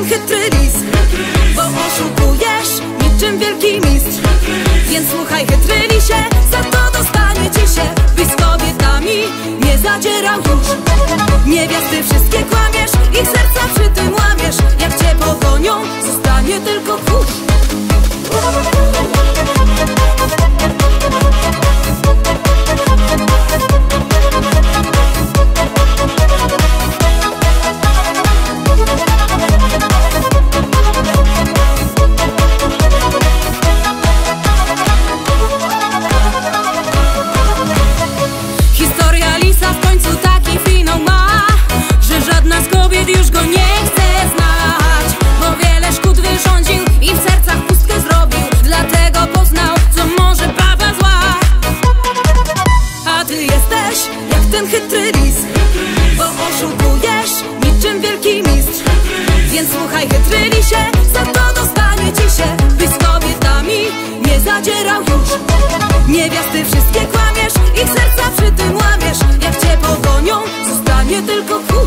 ten chytry lis, bo oszukujesz niczym wielki mistrz. Więc słuchaj, chytry lisie, za to dostanie ci się, byś z kobietami nie zadzierał już. Niewiasty wszystkie kłamiesz, ich serca przy tym łamiesz. Jak cię pogonią, zostanie tylko kurz. Historia lisa w końcu taki finał ma, że żadna z kobiet już go nie chce znać. Bo wiele szkód wyrządził i w sercach pustkę zrobił, dlatego poznał, co może baba zła. A ty jesteś jak ten chytry lis, bo oszukujesz niczym wielki mistrz. Więc słuchaj, chytry lisie, za to dostanie ci się, byś z kobietami nie zadzierał już. Niewiasty wszystkie kłamiesz, ich serca przy tym łamiesz. Jak cię pogonią, zostanie tylko kurz.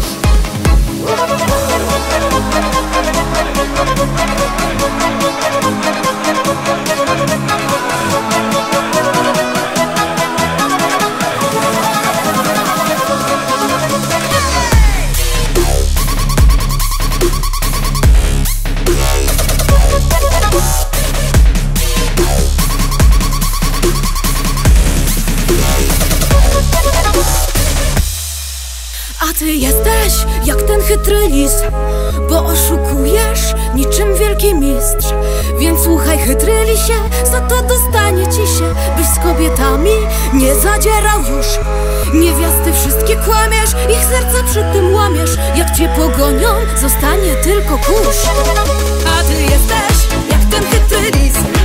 A ty jesteś jak ten chytry lis, bo oszukujesz niczym wielki mistrz. Więc słuchaj, chytry lisie, za to dostanie ci się, byś z kobietami nie zadzierał już. Niewiasty wszystkie kłamiesz, ich serca przy tym łamiesz. Jak cię pogonią, zostanie tylko kurz. A ty jesteś jak ten chytry lis,